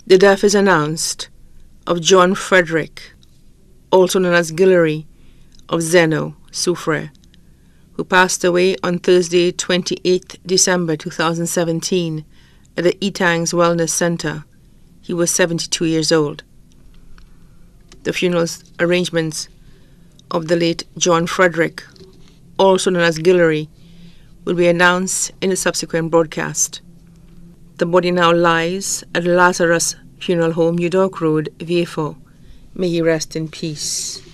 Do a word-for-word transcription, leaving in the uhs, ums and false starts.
The death is announced of John Frederick, also known as Guillory, of Zeno, Soufrière, who passed away on Thursday, twenty-eighth December two thousand seventeen, at the Etangs Wellness Center. He was seventy-two years old. The funeral arrangements of the late John Frederick, also known as Guillory, will be announced in a subsequent broadcast. The body now lies at Lazarus Funeral Home, New Dock Road, Vieux Fort. May he rest in peace.